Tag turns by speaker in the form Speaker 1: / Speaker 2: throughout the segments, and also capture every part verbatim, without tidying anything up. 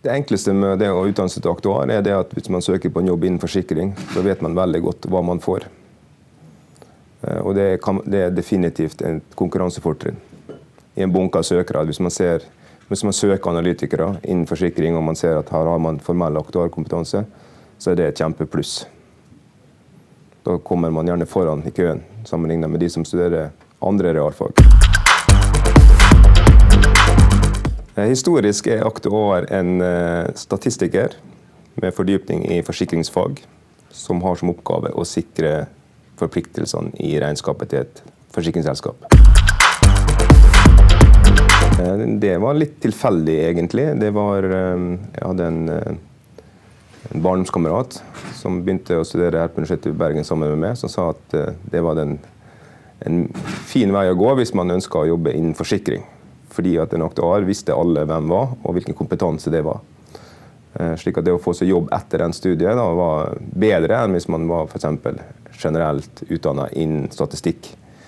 Speaker 1: Det enkleste med det å utdanne seg til aktuar er det at hvis man søker på en jobb innen forsikring, så vet man veldig godt hva man får. Og det, kan, det er definitivt en konkurransefortrinn. I en bunke av søkere, hvis man, ser, hvis man søker analytikere innen forsikring, og man ser at her har man formell aktuarkompetanse, så er det et kjempepluss. Da kommer man gjerne foran i køen, sammenlignet med de som studerer andre realfag. Historisk er aktuar en statistiker med fordypning i forsikringsfag, som har som oppgave å sikre forpliktelsene i regnskapet til et forsikringsselskap. Det var litt tilfeldig egentlig. Det var, jeg hadde en, en barndomskamerat som begynte å studere her på Universitetet i Bergen sammen med meg, som sa at det var den, en fin vei å gå hvis man ønsket å jobbe innen forsikring. Fordi at en aktuar visste alle hvem var, og hvilken kompetanse det var. Slik at det å få seg jobb etter den studiet da, var bedre enn hvis man var for eksempel generelt utdannet innen statistikk.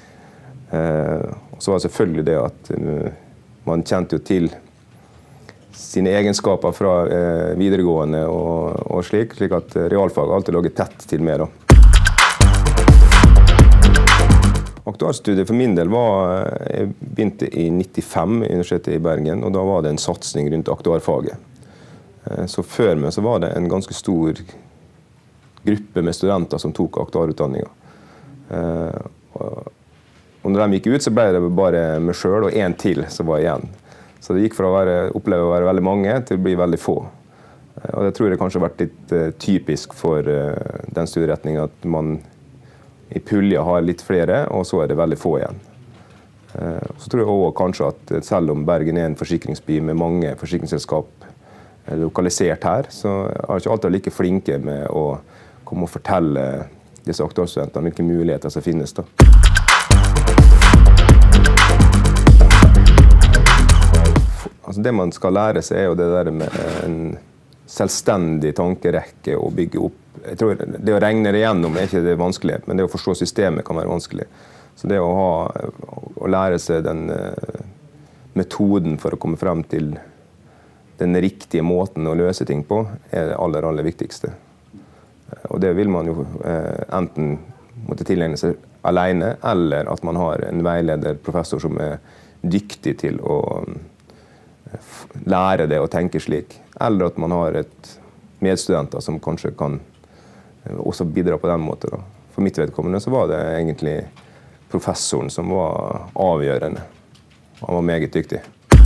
Speaker 1: Og så var det selvfølgelig det at man kjente jo til sine egenskaper fra videregående og, og slik, slik at realfag alltid lå tett til meg da. Aktuarstudiet for min del var, jeg begynte i nittifem i Universitetet i Bergen, og da var det en satsing rundt aktuarfaget. Så før meg så var det en ganske stor gruppe med studenter som tok aktuarutdanninger. Og når de gikk ut, så ble det bare meg selv og en til som var igjen. Så det gikk fra å være, oppleve å være veldig mange til å bli veldig få. Og det tror jeg kanskje har vært litt typisk for den studieretningen, at man i pulja har litt flere, og så er det veldig få igjen. Så tror jeg også kanskje at selv om Bergen er en forsikringsby med mange forsikringsselskap lokalisert her, så er ikke alltid like flinke med å komme og fortelle disse aktuarstudentene hvilke muligheter som finnes da. Altså det man skal lære seg er jo det der med en selvstendig tankerekke og bygge opp. Jeg tror det å regne det igjennom er ikke det vanskelig, men det å forstå systemet kan være vanskelig. Så det å, ha, å lære seg den metoden for å komme frem til den riktige måten å løse ting på, er det aller, aller viktigste. Og det vil man jo enten måtte tilegne seg alene, eller at man har en veileder, professor som er dyktig til å lære det og tenke slik. Eller at man har et medstudenter som kanskje kan også bidra på den måten. Da. For mitt vedkommende så var det egentlig professoren som var avgjørende. Han var meget dyktig.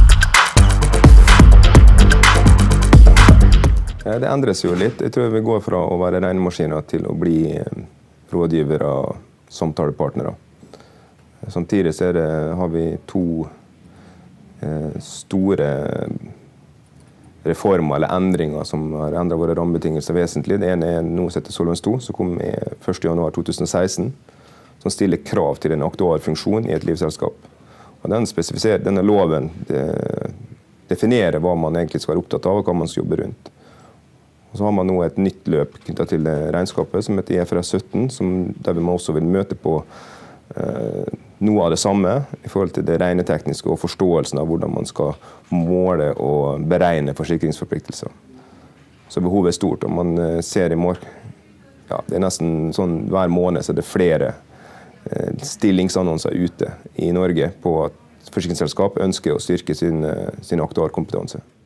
Speaker 1: Det endres jo litt. Jeg tror vi går fra å være regnemaskiner til å bli rådgivere og samtalepartnere. Samtidig så er det, har vi to store reformer eller endringer som har endret våre rammebetingelser vesentlig. Det ene er noe som heter Solvens to, som kom i første januar to tusen og seksten, som stiller krav til en aktuarfunksjon i et livselskap. Og den spesifiserer, denne loven det, definerer hva man egentlig skal være opptatt av og hva man skal jobbe rundt. Og så har man nå et nytt løp knyttet til regnskapet som heter I F R S sytten, som, der vi også vil møte på eh, noe av det samme i forhold til det regnetekniske og forståelsen av hvordan man skal måle og beregne forsikringsforpliktelser. Så behovet er stort, og man ser i morgen, ja, det er nesten sånn hver måned så er det flere stillingsannonser ute i Norge på at forsikringsselskap ønsker å styrke sin, sin aktuarkompetanse.